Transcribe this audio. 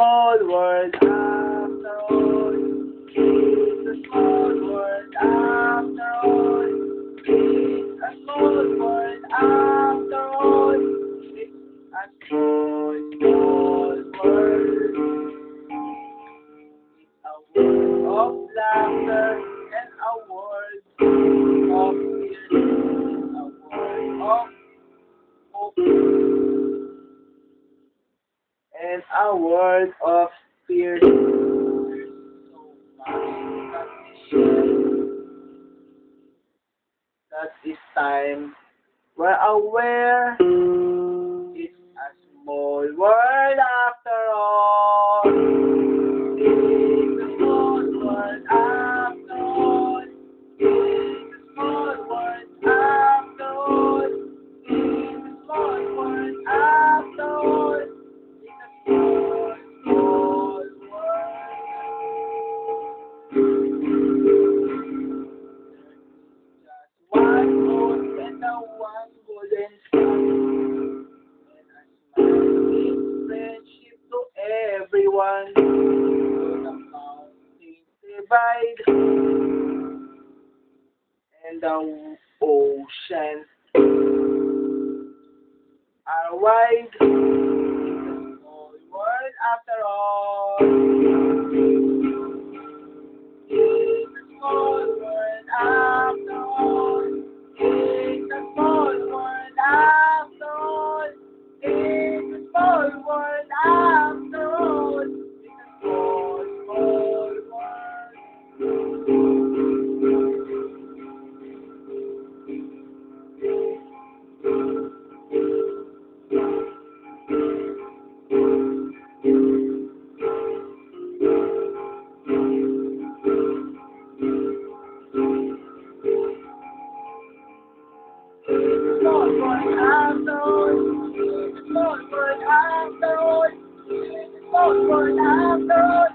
small world after all. It's a small world after all. It's a small world after all. It's a small, small world. It's a world of laughter and a world of fear. A world of hope and a world of fear. There's so much that we share. That this time we're aware it's a small world after all. It's a small world after all. It's a small world after all. It's a small world after all. It's a small, small world. One moon and a one golden sun, and a smiling friendship to everyone. So the mountains divide, and the oceans are wide. It's a small world after all. It's a small world after all. It's a small world after all. It's a small world after all. It's a small, small world. Small world after all. It's a small world after all. It's a small world after all.